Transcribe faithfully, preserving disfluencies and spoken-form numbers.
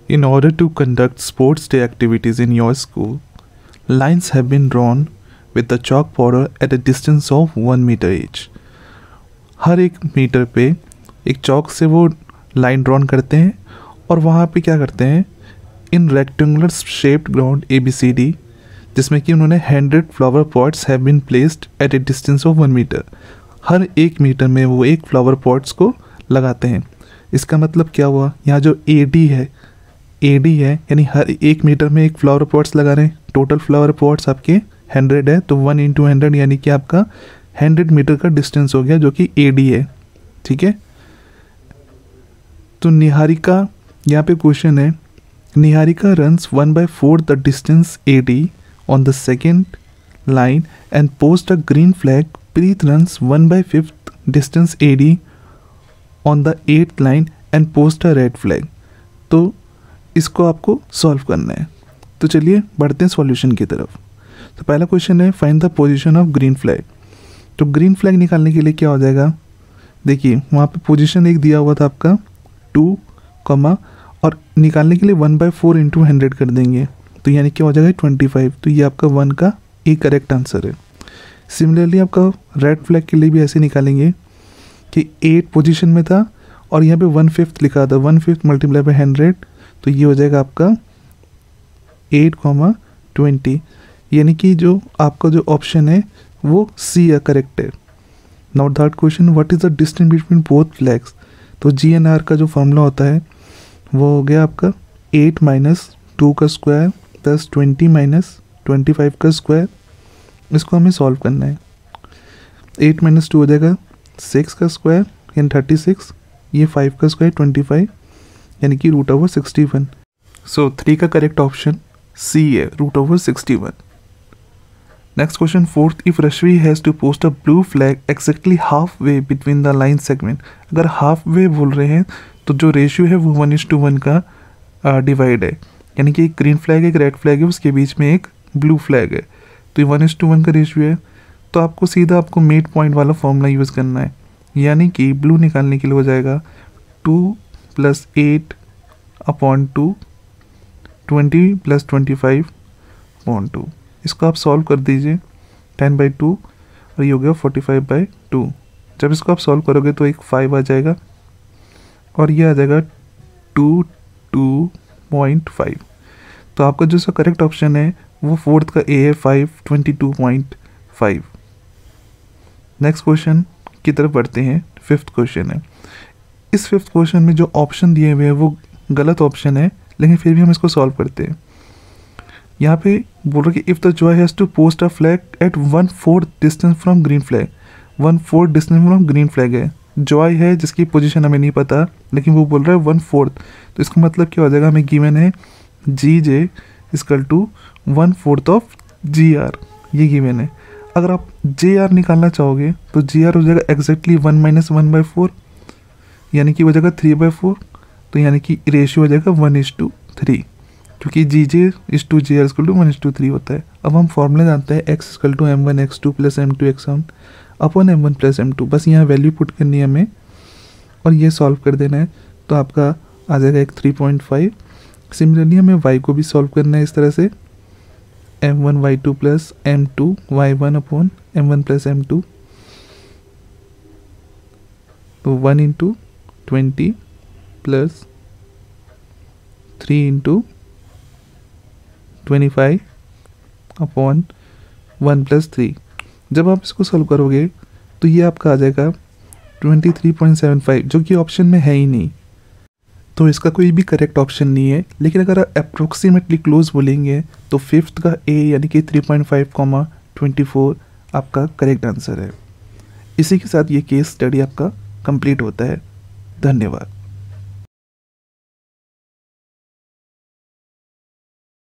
In order to conduct sports day activities in your school, lines have been drawn with the chalk border at a distance of one meter each. हर एक metre पे एक चौक से वो line drawn करते हैं और वहाँ पे क्या करते हैं, in rectangular shaped ground A B C D, जिसमें कि उन्होंने hundred flower pots have been placed at a distance of one metre. हर एक मीटर में वो एक फ्लावर पॉट्स को लगाते हैं. इसका मतलब क्या हुआ, यहाँ जो ए डी है ए डी है यानी हर एक मीटर में एक फ्लावर पॉट्स लगा रहे हैं. टोटल फ्लावर पॉट्स आपके हंड्रेड है, तो वन इंटू हंड्रेड यानी कि आपका हंड्रेड मीटर का डिस्टेंस हो गया जो कि ए डी है. ठीक है, तो निहारिका, यहाँ पे क्वेश्चन है, Niharika runs one by four the distance A D on the second line and post a green flag. Preet runs one by fifth distance A D on the eighth line and post a red flag. तो इसको आपको solve करना है. तो चलिए बढ़ते हैं solution की तरफ. तो पहला क्वेश्चन है find the position of green flag. तो ग्रीन फ्लैग निकालने के लिए क्या हो जाएगा, देखिए वहाँ पे पोजीशन एक दिया हुआ था आपका टू कॉमा, और निकालने के लिए one by four into hundred कर देंगे, तो यानी क्या हो जाएगा ट्वेंटी फाइव. तो ये आपका वन का ए करेक्ट आंसर है. सिमिलरली आपका रेड फ्लैग के लिए भी ऐसे निकालेंगे कि एट पोजीशन में था और यहाँ पे वन फिफ्थ लिखा था, one fifth multiply by hundred, तो ये हो जाएगा आपका एट कॉमा ट्वेंटी, यानी कि जो आपका जो ऑप्शन है वो सी है करेक्ट है. Now third question, what is the distance between both flags. तो जी एन आर का जो फॉर्मूला होता है वो हो गया आपका एट माइनस टू का square plus twenty minus twenty five का स्क्वायर. इसको हमें सॉल्व करना है. एट माइनस टू हो जाएगा सिक्स का स्क्वायर यानी थर्टी सिक्स, ये फाइव का स्क्वायर ट्वेंटी फाइव यानी कि root over sixty one. So three का करेक्ट ऑप्शन सी है, root over sixty one. Next question fourth, if Rashmi has to post a blue flag exactly half way between the line segment. अगर half way बोल रहे हैं तो जो ratio है वो वन इज टू वन का डिवाइड है, यानी कि एक ग्रीन फ्लैग एक रेड फ्लैग है, उसके बीच में एक ब्लू फ्लैग है, तो ये वन इज टू वन का रेशियो है. तो आपको सीधा आपको मेड पॉइंट वाला फॉर्मूला यूज़ करना है, यानी कि ब्लू निकालने के लिए हो जाएगा two plus eight upon two, twenty plus twenty five upon two. इसको आप सॉल्व कर दीजिए, टेन बाई टू और ये हो गया फोर्टी फाइव बाई टू. जब इसको आप सॉल्व करोगे तो एक फाइव आ जाएगा और ये आ जाएगा टू टू पॉइंट फाइव. तो आपका जो सा करेक्ट ऑप्शन है वो फोर्थ का ए है, five twenty two point five. Next question की तरफ बढ़ते हैं. फिफ्थ क्वेश्चन है. इस फिफ्थ क्वेश्चन में जो ऑप्शन दिए हुए हैं वो गलत ऑप्शन है, लेकिन फिर भी हम इसको सॉल्व करते हैं. यहाँ पे बोल रहे कि if the Joy has to post a flag at one fourth distance from green flag. One fourth distance from green flag है, जॉय है जिसकी पोजीशन हमें नहीं पता, लेकिन वो बोल रहा है वन फोर्थ. तो इसका मतलब क्या हो जाएगा, हमें गिवन है G J equal to one fourth of G R, ये गिवन है. अगर आप जे आर निकालना चाहोगे तो जी आर हो जाएगा exactly one minus one by four, यानी कि हो जाएगा थ्री बाई फोर. तो यानी कि रेशियो हो जाएगा वन इज टू थ्री, क्योंकि G J is to G R equal to one is to three होता है. अब हम फॉर्मूला जानते हैं X equal to M one X two plus M two X one upon M one plus M two. बस यहाँ value put करनी है हमें और ये सॉल्व कर देना है, तो आपका आ जाएगा एक थ्री पॉइंट फाइव. सिमिलरली हमें वाई को भी सॉल्व करना है इस तरह से, M one Y two plus M two Y one upon M one plus M two. तो one into twenty plus three into twenty five upon one plus three. जब आप इसको सॉल्व करोगे तो ये आपका आ जाएगा twenty three point seven five, जो कि ऑप्शन में है ही नहीं, तो इसका कोई भी करेक्ट ऑप्शन नहीं है. लेकिन अगर आप अप्रोक्सीमेटली क्लोज बोलेंगे तो फिफ्थ का ए यानी कि three point five comma twenty four आपका करेक्ट आंसर है. इसी के साथ ये केस स्टडी आपका कंप्लीट होता है. धन्यवाद.